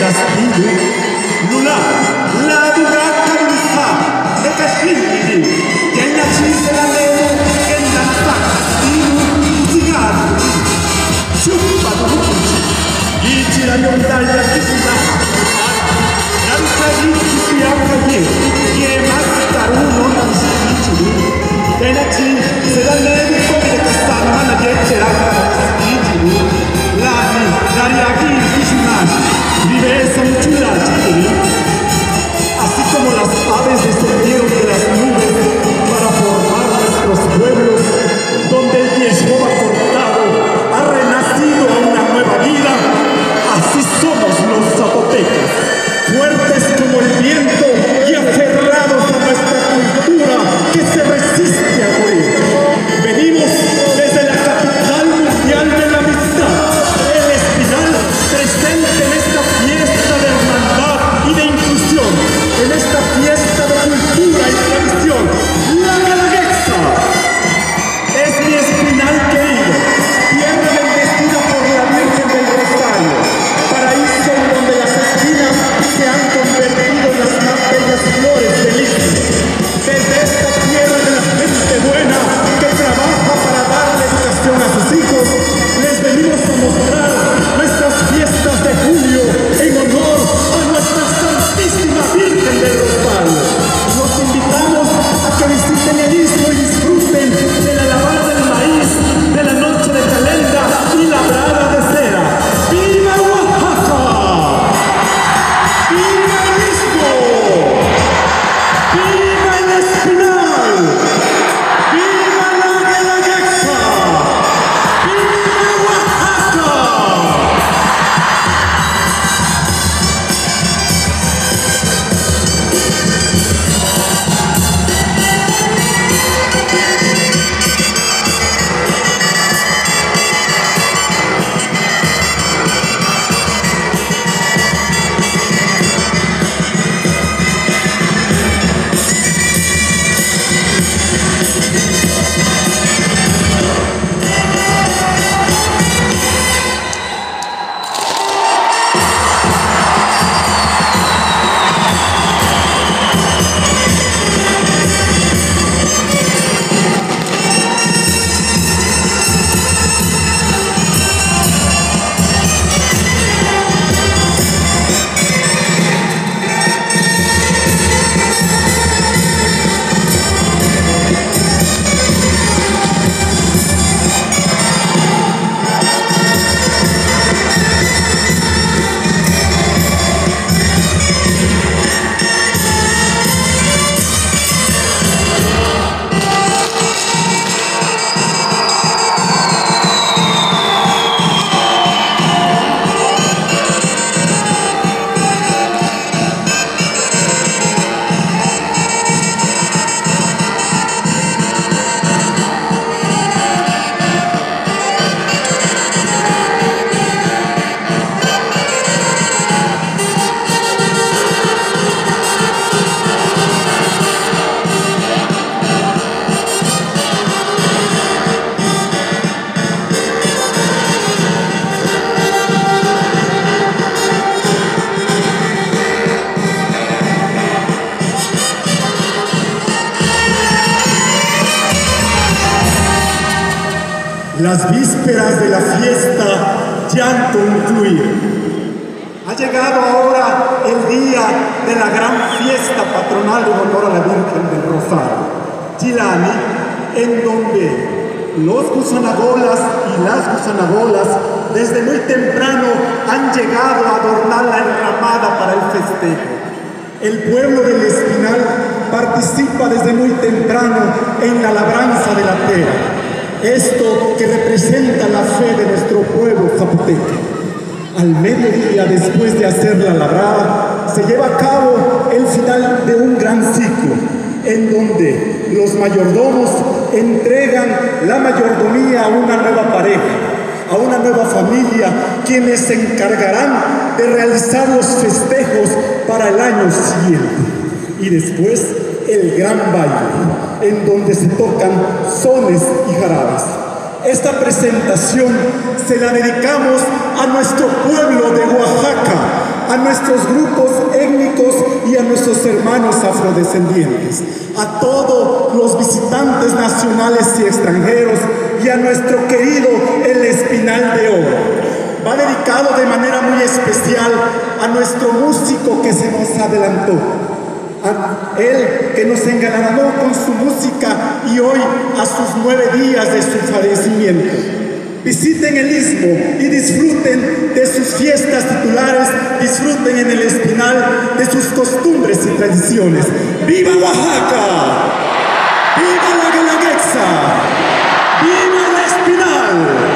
Castillo, Lula, la Dugata Lusa, de Cashiri, que en la chiste la leo, en la Castillo, Zigaro, Chupa Duchi, Gichi la Yondaya Kishima, Yamsa Gichi Yamsa y más Taruno, Gichi, de la chiste se la leo, de Castamana, Yechera, Gichi, Lani, Dariaki, Kishimash, Diversa Muchura, así como las aves descendieron de las nubes para formar nuestros pueblos, donde el Yeshua cortado ha renacido a una nueva vida, así somos los zapotecas, fuertes como el viento y aferrados a nuestra cultura que se resiste a morir. Venimos desde la capital mundial de la amistad, El Espinal, presente en esta fiesta de hermandad y de inclusión, en esta fiesta de cultura y tradición, la Guelaguetza. Es mi Espinal querido, tierra bendecida por la Virgen del Rosario, paraíso en donde las espinas se han convertido en las más bellas flores del istmo. Desde esta tierra de la gente buena que trabaja para darle educación a sus hijos, les venimos a mostrar nuestras fiestas de julio en honor a nuestra Santísima Virgen del Rosario. Los invitamos a que visiten el istmo y disfruten de la lavada del maíz, de la noche de calenda y la brada de cera. ¡Viva Oaxaca! ¡Viva el istmo! ¡Viva el Espinal! ¡Viva la Guelaguetza! ¡Viva Oaxaca! Las vísperas de la fiesta ya han concluido. Ha llegado ahora el día de la gran fiesta patronal en honor a la Virgen del Rosario, Chilani, en donde los gusanagolas y las gusanagolas desde muy temprano han llegado a adornar la enramada para el festejo. El pueblo del Espinal participa desde muy temprano en la labranza de la tierra. Esto que representa la fe de nuestro pueblo zapoteco. Al mediodía, después de hacer la labrada, se lleva a cabo el final de un gran ciclo, en donde los mayordomos entregan la mayordomía a una nueva pareja, a una nueva familia, quienes se encargarán de realizar los festejos para el año siguiente. Y después, el gran baile, en donde se tocan sones y jarabes. Esta presentación se la dedicamos a nuestro pueblo de Oaxaca, a nuestros grupos étnicos y a nuestros hermanos afrodescendientes, a todos los visitantes nacionales y extranjeros y a nuestro querido El Espinal de Oro. Va dedicado de manera muy especial a nuestro músico que se nos adelantó, a él que nos engalanó con su música y hoy a sus 9 días de su fallecimiento. Visiten el Istmo y disfruten de sus fiestas titulares, disfruten en El Espinal de sus costumbres y tradiciones. ¡Viva Oaxaca! ¡Viva la Guelaguetza! ¡Viva El Espinal!